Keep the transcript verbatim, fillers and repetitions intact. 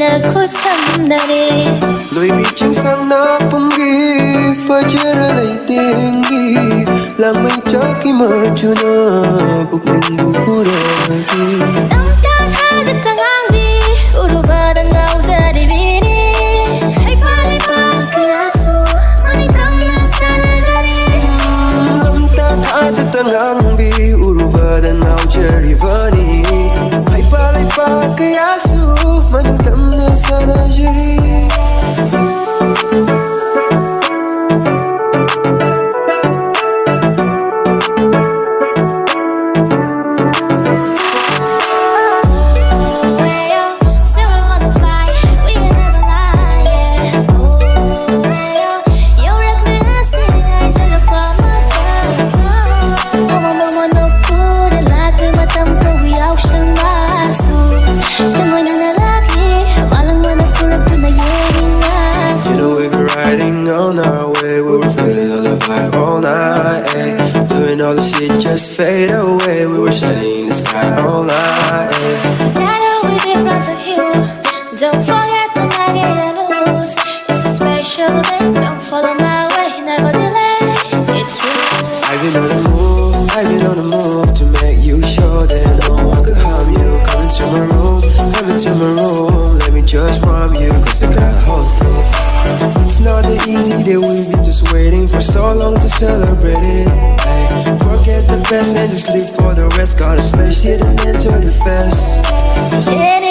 곧 삼날에 너희 비칭상 나쁜기 fajaralay tinggi lang may chaki machuna bukning bukuragi 남탓하지 당황비 우르바다 나우사리 비니 하이파리파 그야수 많이 감는 사나자리 남탓하지 당황비 우르바다 나우사리 비니 하이파리파 그야수 많이 감는 사나자리 all the shit just fade away. We were shining in the sky all night. I know we're different of you. Don't forget to make it a lose. It's a special day. Don't follow my way. Never delay. It's true. I've been on the move. I've been on the move to make you sure that no one could harm you. Come into my room. Come into my room. Let me just warm you, cause I got hope. It's not that easy that we've been just waiting for so long to celebrate it. Ay, forget the past and just live for the rest. Gotta smash it and enjoy the fest. Yeah.